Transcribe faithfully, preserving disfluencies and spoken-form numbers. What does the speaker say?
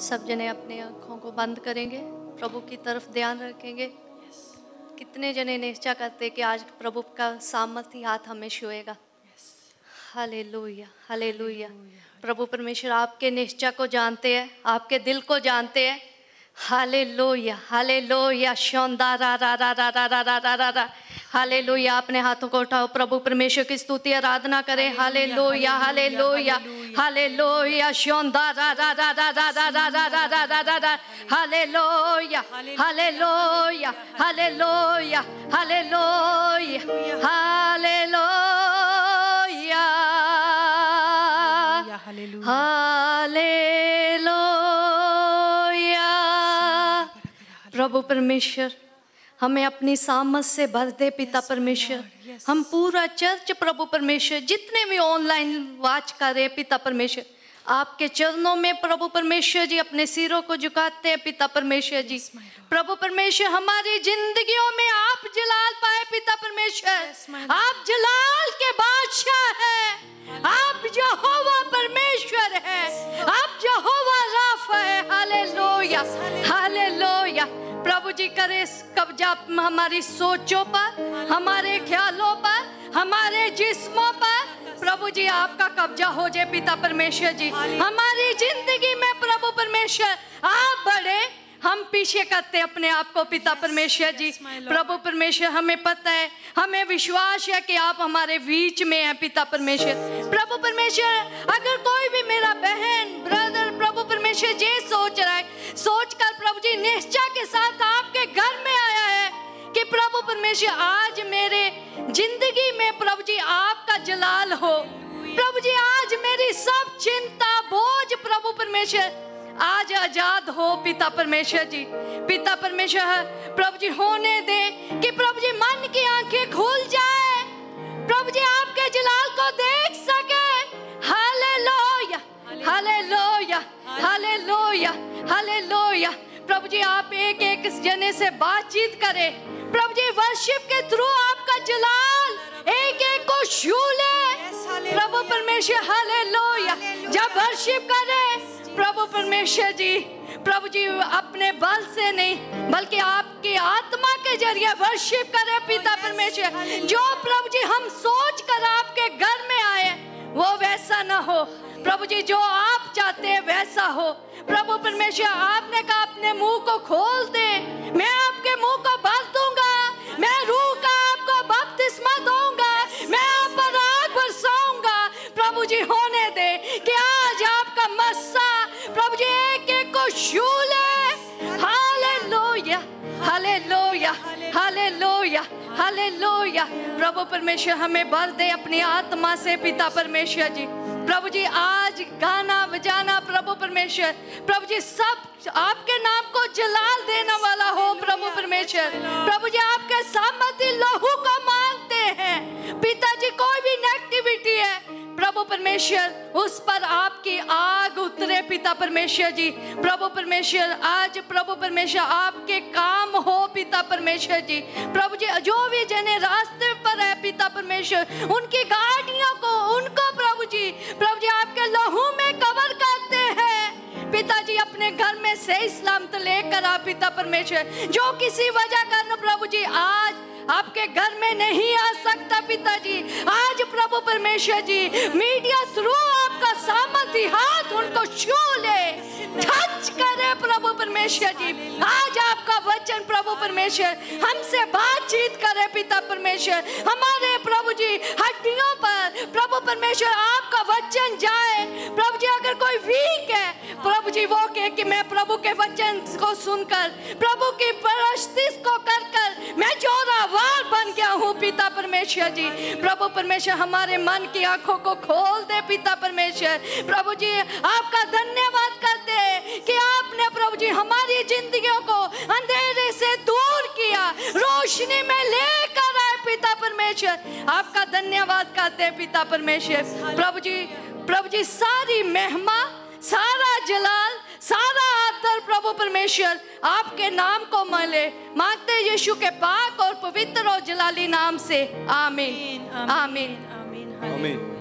सब जने अपने आँखों को बंद करेंगे, प्रभु की तरफ ध्यान रखेंगे। कितने जने निश्चय करते कि आज प्रभु का सामर्थ्य हाथ हमें छुएगा। Hallelujah, hallelujah. प्रभु परमेश्वर आपके निश्चय को जानते हैं, आपके दिल को जानते हैं। Hallelujah, hallelujah. शोंदा रा रा रा रा रा रा रा रा रा रा। हालेलुया। अपने हाथों को उठाओ, प्रभु परमेश्वर की स्तुति आराधना करें। Hallelujah, hallelujah, hallelujah. शोंदा रा रा रा रा रा रा रा रा रा रा रा रा रा। Hallelujah, hallelujah, hallelujah, hallelujah, hallelujah, hallelujah. प्रभु परमेश्वर हमें अपनी सामर्थ से भर दे पिता परमेश्वर। हम पूरा चर्च प्रभु परमेश्वर, जितने भी ऑनलाइन वाच कर रहे पिता परमेश्वर, आपके चरणों में प्रभु परमेश्वर जी अपने सिरों को झुकाते हैं पिता परमेश्वर जी। प्रभु परमेश्वर हमारी जिंदगियों में आप जलाल पाए पिता परमेश्वर। आप जलाल के बादशाह हैं, आप यहोवा परमेश्वर हैं, आप यहोवा राफा है। Hallelujah, hallelujah. प्रभु जी करे कब्जा हमारी सोचों पर, हमारे ख्यालों पर, हमारे जिस्मों पर। प्रभु जी आपका कब्जा हो जाए पिता परमेश्वर जी। हमारी जिंदगी में प्रभु परमेश्वर आप बढ़े, हम पीछे करते अपने आप को पिता परमेश्वर जी। प्रभु परमेश्वर हमें पता है, हमें विश्वास है कि आप हमारे बीच में हैं पिता परमेश्वर। प्रभु परमेश्वर अगर कोई भी मेरा बहन ब्रदर प्रभु परमेश्वर ये सोच रहा है, सोच कर प्रभु जी निश्चय के साथ आपके घर में आया है कि प्रभु परमेश्वर आज मेरे जिंदगी में प्रभु जी आपका जलाल हो। प्रभु जी आज मेरी सब चिंता बोझ प्रभु परमेश्वर आज आजाद हो पिता परमेश्वर जी। पिता परमेश्वर प्रभु जी होने दे कि प्रभु जी मन की आंखें खुल जाए, प्रभु जी आपके जलाल को देख सके। Hallelujah, hallelujah, hallelujah, hallelujah. प्रभु जी आप एक एक जने से बातचीत करें। प्रभु जी वर्शिप के थ्रू आपका जलाल एक एक को छू ले प्रभु परमेश्वर। हालेलुया। जब वर्शिप करें प्रभु परमेश्वर जी, प्रभु जी अपने बल से नहीं बल्कि आपकी आत्मा के जरिए वर्शिप करें पिता परमेश्वर। जो प्रभु जी हम सोच कर आपके घर में आए वो वैसा ना हो प्रभु जी, जो आप चाहते हैं वैसा हो। प्रभु परमेश्वर आपने कहा अपने मुंह को खोल दे, मैं आपके मुंह को भर दूंगा, मैं रूह का आपको बपतिस्मा दूंगा, मैं आप पर आग बरसाऊंगा। प्रभु जी होने दे कि आज आपका मस्सा प्रभु जी एक एक को छू ले। Hallelujah, hallelujah, hallelujah, hallelujah. प्रभु परमेश्वर हमें भर दे अपनी आत्मा से पिता परमेश्वर जी। प्रभु जी आज गाना बजाना प्रभु परमेश्वर, प्रभु जी सब आपके नाम को जलाल देने वाला हो प्रभु परमेश्वर। प्रभु जी आपके सामर्थ्य लहू को मांगते हैं पिताजी। कोई भी नेगेटिविटी है प्रभु परमेश्वर उस पर आपकी आग उतरे पिता परमेश्वर जी। प्रभु परमेश्वर आज प्रभु परमेश्वर आपके काम हो पिता परमेश्वर जी। प्रभु जी जो भी जने रास्ते पर है पिता परमेश्वर, उनकी गाड़ियों को उनको प्रभु जी प्रभु जी आपके लहू में कवर करते हैं पिताजी। अपने घर में सही सलामत लेकर आप पिता परमेश्वर, जो किसी वजह कारण प्रभु जी आज आपके घर में नहीं आ सकता पिताजी, आज प्रभु परमेश्वर जी मीडिया थ्रू आपका सामर्थ्य हाथ उनको छू ले, टच करे प्रभु परमेश्वर जी। आज आपका वचन प्रभु परमेश्वर हमसे बातचीत करे पिता परमेश्वर। हमारे प्रभु जी हड्डियों पर प्रभु परमेश्वर आपका वचन जाए। प्रभु जी अगर कोई वीक है प्रभु जी वो कहे कि मैं प्रभु के वचन को सुनकर प्रभु की परस्तिश को कर कर मैं जोरावर बन गया हूँ पिता परमेश्वर जी। प्रभु परमेश्वर हमारे मन की आंखों को खोल दे पिता परमेश्वर। प्रभु जी आपका धन्यवाद करते हैं कि आपने प्रभु जी हमारी जिंदगियों को अंधेरे से दूर किया, रोशनी में लेकर आए पिता परमेश्वर। आपका धन्यवाद करते हैं पिता परमेश्वर। प्रभु जी प्रभु जी सारी महिमा, सारा जलाल, सारा आदर प्रभु परमेश्वर आपके नाम को मिले, मांगते यीशु के पाक और पवित्र और जलाली नाम से। आमीन, आमीन, आमीन, आमीन।